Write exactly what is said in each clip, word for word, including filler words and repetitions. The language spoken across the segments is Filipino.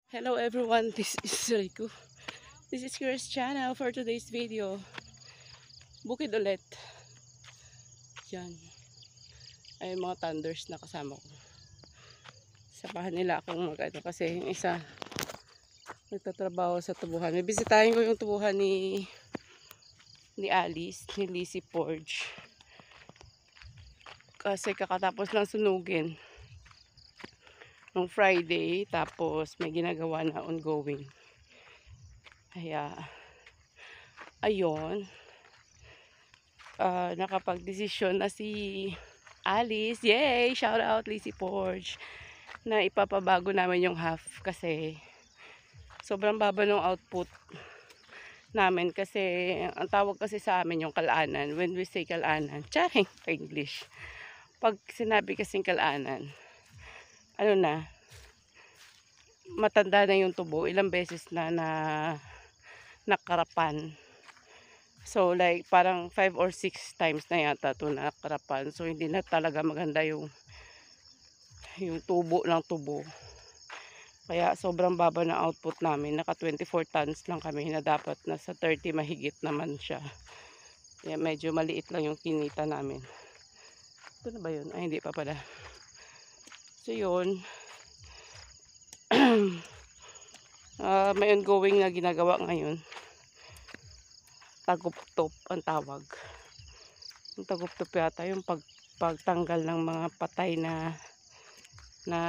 Hello everyone, this is Riku. This is Chris channel for today's video. Bukid ulit. Yan. Ay mga thunders na kasama ko. Sabahan nila akong mag ano kasi yung isa nagtatrabaho sa tubuhan. May bisitahin ko yung tubuhan ni ni Alice, ni Lizzie Forge. Kasi kakatapos lang sunugin nung Friday, tapos may ginagawa na ongoing. Kaya ayun, uh, nakapag-desisyon na si Alice, yay! Shout out Lizzie Forge, na ipapabago namin yung half kasi sobrang baba ng output namin kasi ang tawag kasi sa amin yung kalaanan. When we say kalaanan, charing English. Pag sinabi kasing kalaanan, ano na, matanda na yung tubo, ilang beses na na nakarapan. So like parang five or six times na yata ito nakarapan. So hindi na talaga maganda yung yung tubo ng tubo. Kaya sobrang baba ng output namin. Naka twenty-four tons lang kami na dapat nasa thirty mahigit naman siya. Kaya medyo maliit lang yung kinita namin. Ito na ba yun? Ay hindi pa pala. So yun. uh, may ongoing na ginagawa ngayon. Taguptop ang tawag. Yung taguptop yata yung pag, pagtanggal ng mga patay na na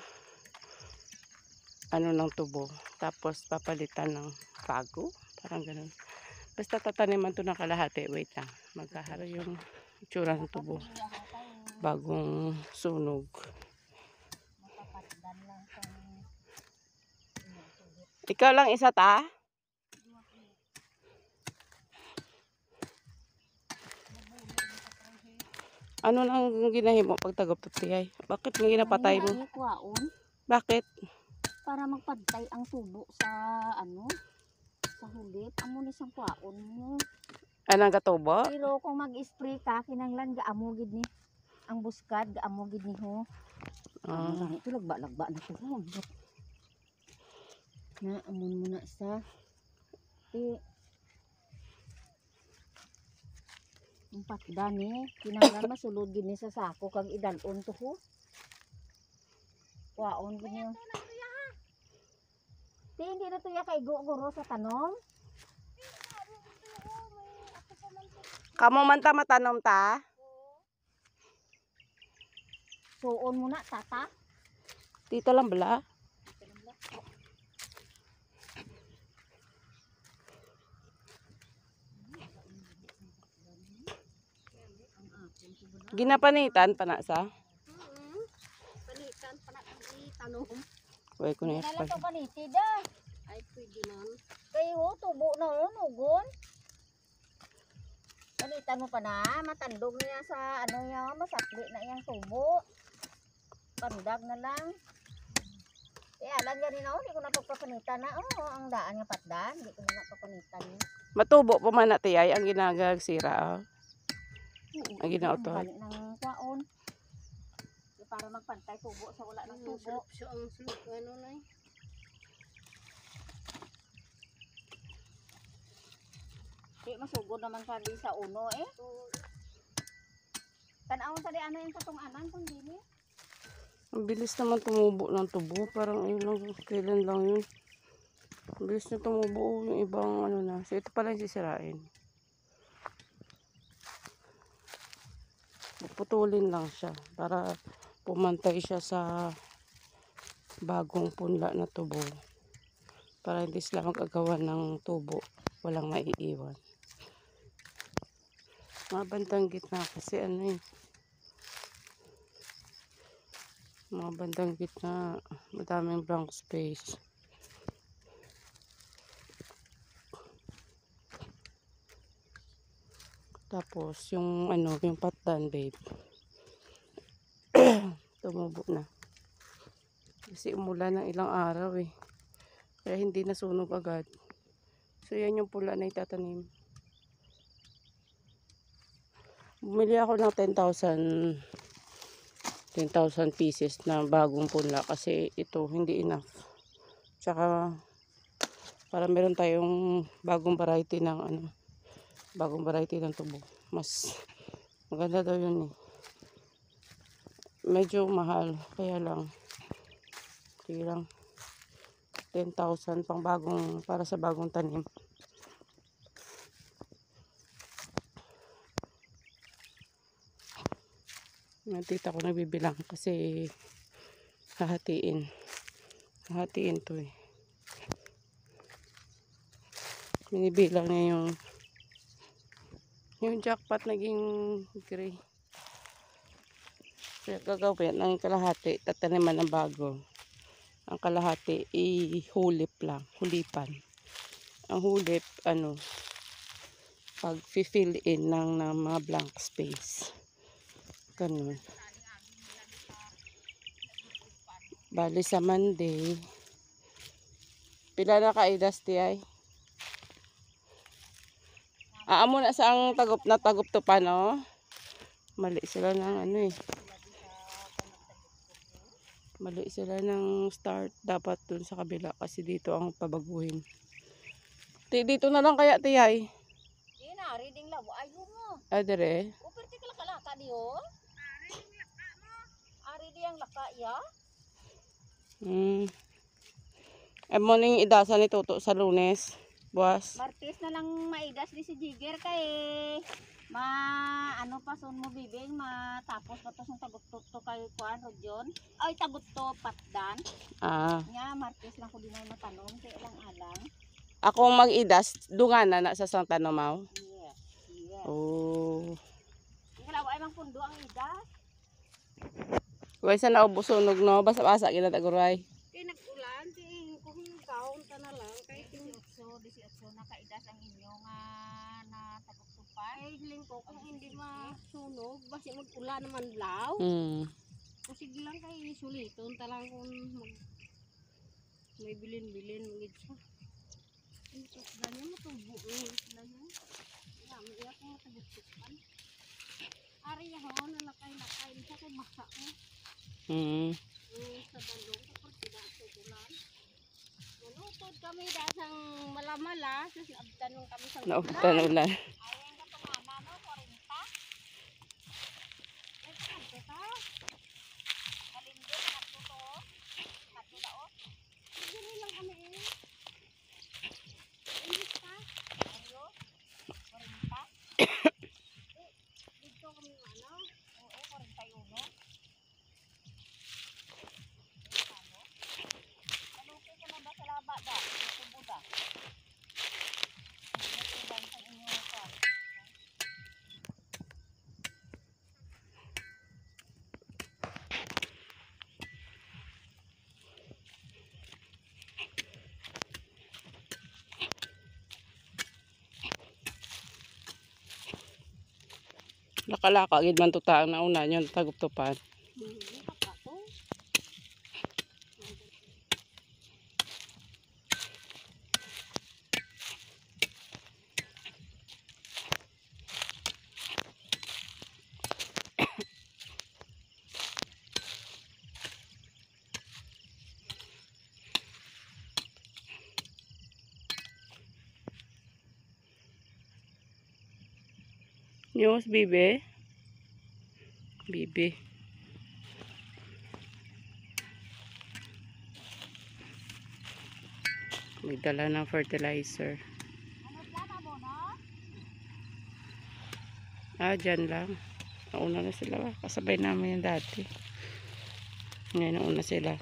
ano ng tubo. Tapos papalitan ng pago. Parang ganun. Basta tataniman to ng kalahati. Wait lang. Magkaharo yung itsura ng tubo. Bagong sunog. Ikaw lang isa ta? Ano nang ginahimo pag taguptop tiyay? Bakit nga ginapatay mo? Bakit? Para magpantay ang tubo sa ano, sa hulit. Amo ni sang kwaon mo. Anong katubo? Pero kung mag-spray ka, kinanglan gaamugid ni ang buskad, gaamugid ni ho. Ah, uh. ito lagba-lagba na to. Na amon mo na sa ti ang patdan ni kinanglan masulod gid ni sa sako kag idalon to ho. Kwaon gid niyo. Ti hindi na to ya kay guro sa tanom. Kamo man ta matanom ta? Suon mo na tata. Dito lang bala. Ginapanitan pa na sa? Mm. Panitan pa na tanom. Uy, ko na yan. Wala to panitid ah. Ay, pwede lang. Kayo, tubo na yun, ugon. Panitan mo pa na, matandog niya sa ano yan, masakli na yung tubo. Pandag na lang. Kaya lang yan rin ako, hindi ko napagpapanitan na. Oo, oh, ang daan nga patdan, hindi ko na napagpapanitan. Matubo pa man na tiyay ang ginagagsira. Oh. Ang ginautot. Balik ng kwaon. Para magpantay tubo sa wala ng tubo. So ang sulok ano na eh. Di masugod naman sa di sa uno eh. Tanawon sa di ano yung katong-anan kung dili. Ang bilis naman tumubo ng tubo. Parang ayun lang, kailan lang yun. Ang bilis na tumubo yung ibang ano na. So ito pala yung sisirain. Putulin lang siya para pumantay siya sa bagong punla na tubo. Para hindi sila magagawa ng tubo. Walang maiiwan. Mga bandang gitna kasi ano eh. Mga bandang gitna, madaming blank space. Tapos yung ano, yung patdan babe. Tumubo na. Kasi umulan ng ilang araw eh. Kaya hindi nasunog agad. So yan yung pula na itatanim. Bumili ako ng ten thousand pieces na bagong punla kasi ito hindi enough. Tsaka para meron tayong bagong variety ng ano, bagong variety ng tubo. Mas maganda daw yun eh. Medyo mahal, kaya lang sige lang ten thousand pang bagong, para sa bagong tanim. Yung tita ko nagbibilang kasi hahatiin. Hahatiin to eh. Binibilang niya yung yung jackpot naging gray. Kaya gagawin ng kalahati, tataniman ng bago. Ang kalahati ihulip lang, hulipan. Ang hulip ano, pag fill in ng, ng mga blank space. Ganun. Bali sa Monday, pila na ka idas ti ay? Aamo na sa ang tagup na tagup to pa no? Mali sila ng ano eh. Mali sila ng start. Dapat dun sa kabila kasi dito ang pabaguhin. Ti dito na lang kaya ti ay? Di na, reading labo. Ayaw mo. Adere. Uperti ka laka-laka diyo. Ari di ang laka ya. Hmm. Ay mo ning idasan ni Toto sa Lunes. Buwas. Martes na lang maidas di si Jigger kay ma ano pa son mo bibing matapos pa to sung tagot to kay kuan rodyon. Ay tagot to patdan. Ah. Nya Martes lang ko dinay matanom kay ilang alang. Akong mag-idas, dungana na sa Santa Nomao. Yes. Yes. Oh. Ingalaw ay mang pundo ang idas. Way sa naubos sunog no, basa-basa gina taguray. Kay nag-ulan ti kung kaon ta na lang kay eighteen na kaidas ang inyo nga na taguptupan. Ay hiling ko kung hindi masunog basi mag-ulan naman law. Mm. Kasi lang kay suliton ta lang kung mag may bilin-bilin ngid siya. Ito ganyan mo tubo eh. Ganyan. Dami iya ko taguptupan. Ari ya ho na lakay-lakay sa kay basa ko. Mm. Eh, sa balong kapag tidak sa ulan. Manutod kami dasang malamala, tapos naabtanong kami sa ulan. Naubtan ulan. Ayaw nga pangama no, forty. Eh, pagkante ta. Kalindot na ito to. Kato daot. Sige lang kami eh. Inis ka. Ayo. forty. Eh, dito kami ano. Oo, forty-one. Nakalaka gid man tuta na una nyon taguptupan. News, bibe. Bibe. May dala ng fertilizer. Ah, dyan lang. Nauna na sila. Kasabay namin yung dati. Ngayon nauna sila.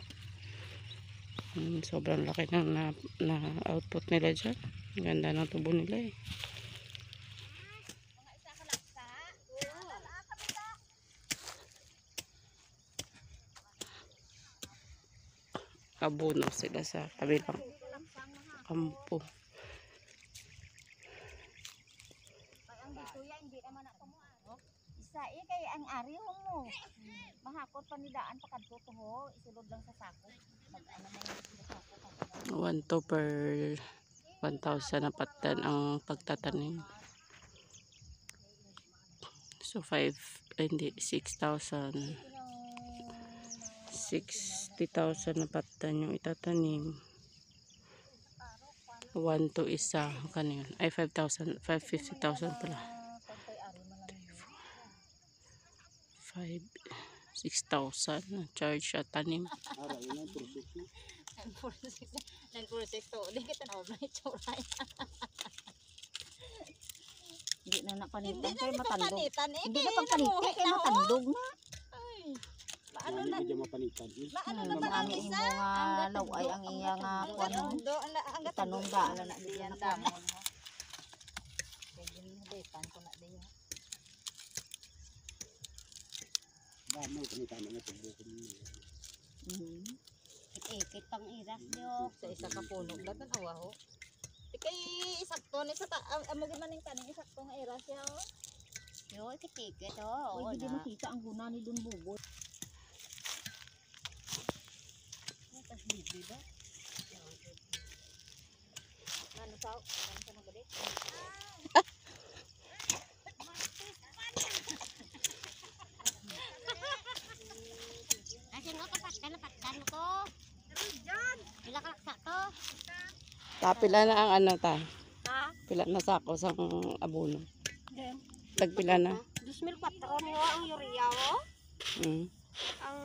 Hmm, sobrang laki ng na, na output nila dyan. Ganda ng tubo nila eh. Abono sila sa kabilang kampo. Isa eh kay ang ari mo. Mahakot panidaan pa kadto to ho, isulod lang sa sako. Pag ano man sa sako. one to per one thousand na patan ang pagtatanim. So five, hindi six thousand. sixty thousand na patan yung itatanim. one to isa. Kano yun? Ay, five thousand. five hundred fifty thousand pala. five, six thousand. Charge siya tanim. nine forty-six to. Hindi kita na obra itsura. Hindi na napanitan kay matandog. Hindi na pagpanitan kay matandog na. Ano na di mapanitan. Maano na ba ang isa? Ang laway ang iya nga kuan. Ang tanong da ala na diyan na kamo. Kaya din depan ko na diya. Ba mo panitan na tubo ko ni. Mhm. Ikit pang iras yo sa isa ka puno datan awa ho. Kay isakto ni sa amo gid man ning taning isakto nga iras yo. Yo ikit-ikit ho. Oy di mo kita ang guna ni Don Bubot. Tas bibi ba? Ano pa? Ano pa nang balik? Asin ko kapatkan patkan ko. Diyan. Bila ka laksa to. Tapila na ang ano ta. Ha? Pila na sako sa abono. Then, Tagpila na. two thousand four niyo ang urea wo. Mm. Ang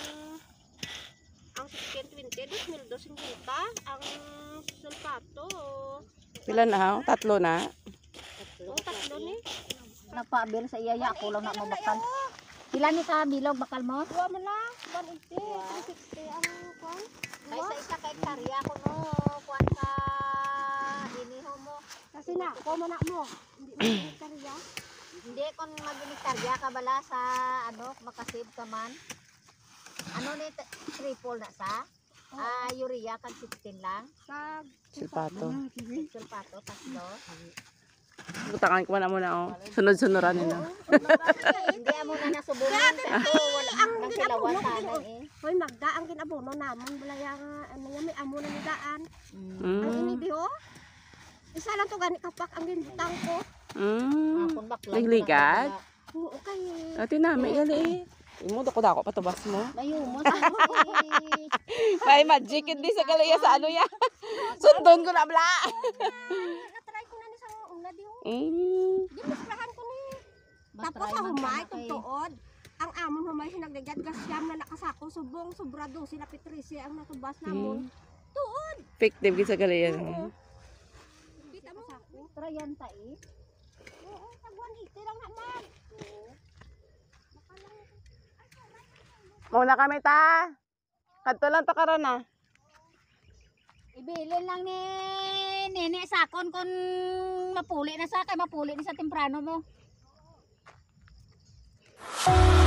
ang sixteen twenty two thousand two hundred fifty ang sulfato. Pila na ha? Tatlo na. Oh, tatlo ni. Nagpaabil sa iyaya ako lang na mabakal. Pila ni ka bilog bakal mo? Duwa man lang. one eighty, three sixty ang kuan. Kay sa isa kay karya ko no, kuan ka iniho mo. Kasi na ko man na mo. Hindi mo karya. Hindi kon maginikarya ka bala sa ano, makasave ka man. Ano ni triple na sa? Ah, urea kag sixteen lang. Sa Silpato. sulfato tatlo. Butangan ko na muna oh. Sunod-sunuran nila. Hindi amo na nasubukan pero wala ang ginapuno sana eh. Hoy magda ang ginabuno namon balaya nga ano yan may amo na ni daan. Ang Mm. ini di ho. Isa lang to gani kapak ang ginbutang ko. Mm. Akon bakla. Nagligad? Oo kay Ate na, may gali eh. Imo dako dako patubas mo. Layo mo sa eh. May magic hindi sa kalaya sa ano ya. Sundon ko na bla. na-try ko na ni sa una di ho. Mm. Di masrahan ko ni. Tapos sa humay kung tuod. Ang amon humay sinagdagat gasyam na nakasako subong sobrado sila Patricia ang natubas namon. Mm. Effective gid sa kalaya. Oo. Kita mo? Trayan ta eh. Oo, tag one eighty lang naman. Muna kami ta. Kadto lang to karon na. Ibilin lang ni nene sakon kon mapuli na sa kay mapuli ni sa temprano mo.